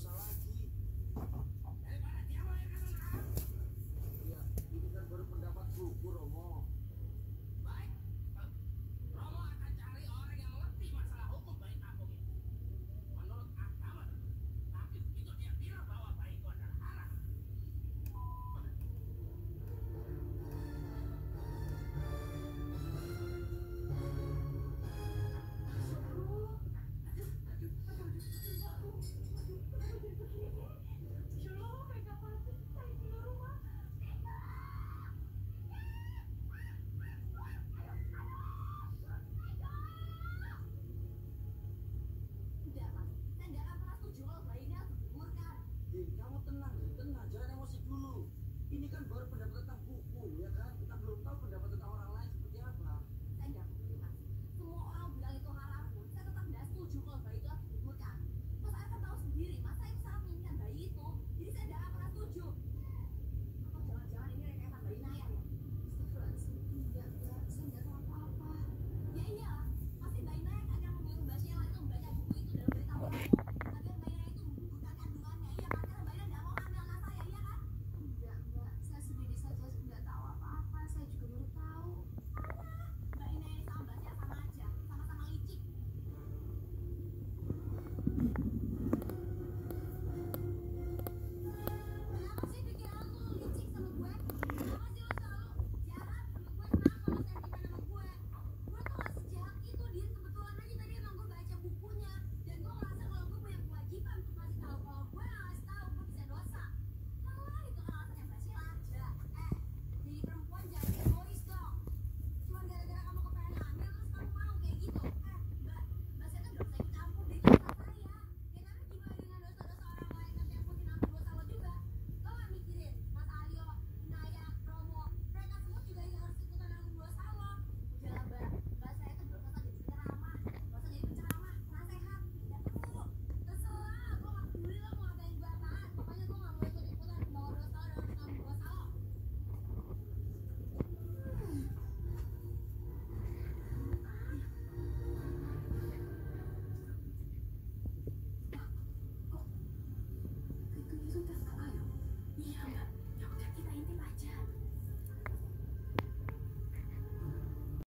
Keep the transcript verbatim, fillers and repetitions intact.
dosa lagi. Daripada dia melahirkan anak. Iya, ini kan baru pendapat buku, Romo. Baik, Romo akan cari orang yang mengerti masalah hukum bayi tabung ini. Menurut agama tentu. Tapi begitu dia bilang bahwa bayi itu adalah haram. Hei, kamu tenang, tenang, jangan emosi dulu. Ini kan baru pendapat tentang buku, ya kan? Kita belum tahu pendapat tentang